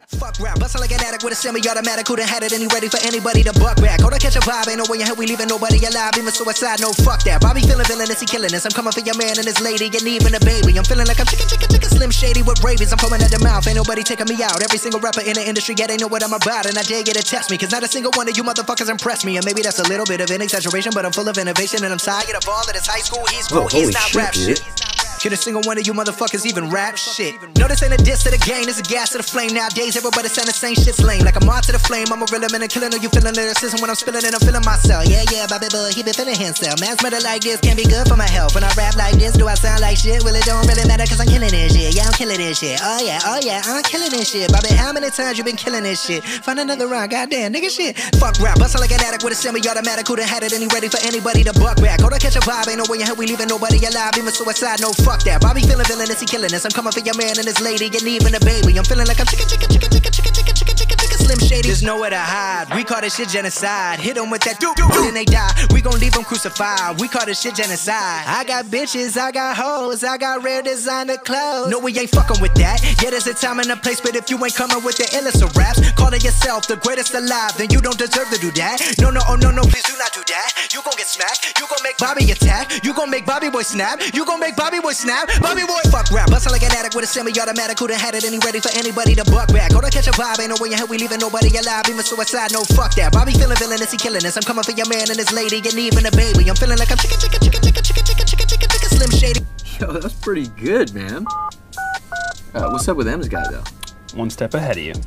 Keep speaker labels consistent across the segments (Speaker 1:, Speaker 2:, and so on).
Speaker 1: Fuck rap, bustin' like an addict with a semi-automatic. Who done had it and he ready for anybody to buck back. Hold on, catch a vibe, ain't no way in hell we leaving nobody alive. Even suicide, no fuck that. Bobby feeling villainous, he killing us. I'm coming for your man and his lady, and even a baby. I'm feeling like I'm chicken Slim Shady with rabies. I'm foaming at the mouth, ain't nobody taking me out. Every single rapper in the industry, yeah, they know what I'm about. And I dare you to test me, cause not a single one of you motherfuckers impress me. And maybe that's a little bit of an exaggeration, but I'm full of innovation. And I'm tired of all of this high school, he's cool, he's not rap shit. Can a single one of you motherfuckers even rap shit? No, this ain't a diss to the game, it's a gas to the flame. Nowadays, everybody saying the same shit's lame. Like I'm on to the flame, I'm a real man and killing. Are you feeling lyricism when I'm spilling it? I'm feeling myself. Yeah, Bobby Bull, he been feeling himself. Man's murder like this can't be good for my health. When I rap like this, do I sound like shit? Well, it don't really matter cause I'm killing this shit. Yeah, I'm killing this shit. Oh yeah, I'm killing this shit. Bobby, how many times you been killing this shit? Find another rhyme, goddamn, nigga shit. Fuck rap, bustin' like an addict with a semi-automatic. Who done had it and he ready for anybody to buck back. Hold on, catch a vibe, ain't no way in hell we leaving nobody alive. Even suicide, no fuck that. Bobby feeling villainous, he killing us. I'm coming for your man and his lady, and even a baby. I'm feeling like I'm chicken Slim Shady. There's nowhere to hide. We call this shit genocide. Hit them with that then they die. We gon' leave them crucified. We call this shit genocide. I got bitches, I got hoes, I got rare designer clothes. No, we ain't fucking with that. Yeah, there's a time and a place, but if you ain't coming with the illest of raps, calling yourself the greatest alive, then you don't deserve to do that. No, please do not do that. You gon' get smacked. You gon' make Bobby attack. You gon' make Bobby boy snap. You gon' make Bobby boy snap. Bobby boy, fuck rap. Bustin' like an addict with a semi-automatic. Who done had it and he ready for anybody to buck back. Hold on, catch a vibe, ain't no way in hell we leaving nobody alive. Even suicide, no fuck that. Bobby feeling villainous, he killing us. I'm coming for your man and his lady, and even a baby. I'm feeling like I'm chicken Slim Shady.
Speaker 2: Yo, that's pretty good, man. What's up with M's guy though?
Speaker 3: One step ahead of you.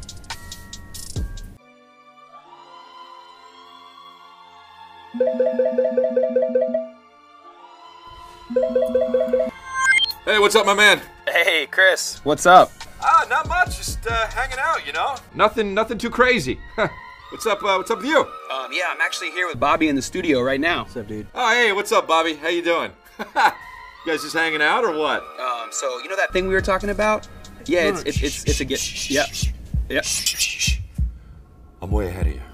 Speaker 4: Hey, what's up, my man?
Speaker 3: Hey, Chris. What's up?
Speaker 4: Not much. Just hanging out, you know. Nothing too crazy. What's up with you?
Speaker 3: Yeah, I'm actually here with Bobby in the studio right now. What's up, dude?
Speaker 4: Oh, hey, what's up, Bobby? How you doing? You guys just hanging out or what?
Speaker 3: So you know that thing we were talking about? Yeah, it's a get. Yeah.
Speaker 4: I'm way ahead of you.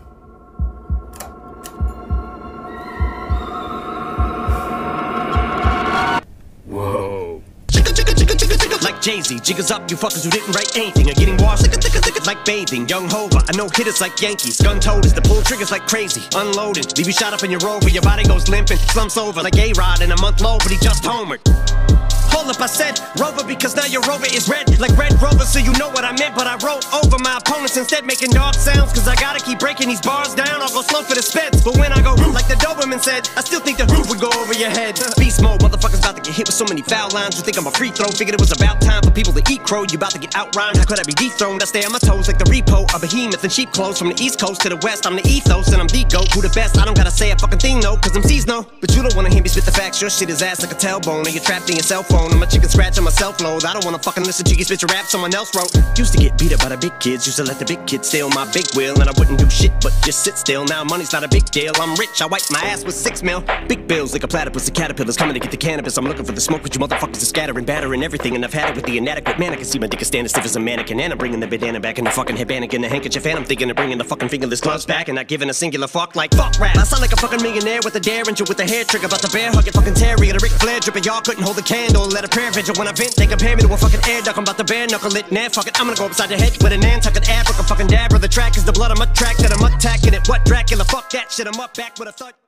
Speaker 3: Whoa.
Speaker 5: Like Jay-Z, jiggers up, you fuckers who didn't write anything are getting washed like bathing. Young Hova, I know hitters like Yankees. Gun-toted, the pull triggers like crazy. Unloaded, leave you shot up in your Rover. Your body goes limping, slumps over like A-Rod in a month low, but he just homered. Hold up, I said Rover because now your Rover is red like Red Rover, so you know what I meant. But I wrote over my opponents instead, making dog sounds, cause I gotta keep breaking these bars down. I'll go slow for the speds, but when I go like the Doberman said, I still think the roof would go over your head. Beast mode, motherfuckers about to get hit with so many foul lines. You think I'm a free throw, figured it was about time for people to eat crow. You about to get outrhymed, how could I be dethroned? I stay on my toes like the repo, a behemoth in sheep clothes. From the east coast to the west, I'm the ethos and I'm the GOAT. Who the best? I don't gotta say a fucking thing, no, cause MCs know. But you don't wanna hear me spit the facts, your shit is ass like a tailbone, and you're trapped in your cell phone. I'm a chicken scratch on my self-load. I don't wanna fucking listen to you spit your rap someone else wrote. Used to get beat up by the big kids, used to let the big kids steal my big wheel, and I wouldn't do shit but just sit still. Now money's not a big deal, I'm rich, I wipe my ass with 6 mil. Big bills like a platypus, the caterpillars coming to get the cannabis. I'm looking for the smoke, but you motherfuckers are scattering, battering everything, and I've had it with the inadequate man. I can see my dick is standing stiff as a mannequin, and I'm bringing the bandana back in the fucking headband and the handkerchief, and I'm thinking of bringing the fucking fingerless gloves back and not giving a singular fuck like fuck rap. I sound like a fucking millionaire with a derringer with a hair trigger, about the bear hugging fucking terrier, the Ric Flair dripping. Y'all couldn't hold a candle, let a prayer vigil when I vent. They compare me to a fucking air duck. I'm about to bare knuckle it, nah, fuck it. I'm gonna go upside your head with a Nantucket ab, like a fucking dab, or the track is the blood I'm a track that I'm attacking it. What Dracula? Fuck that shit, I'm up back with a thud.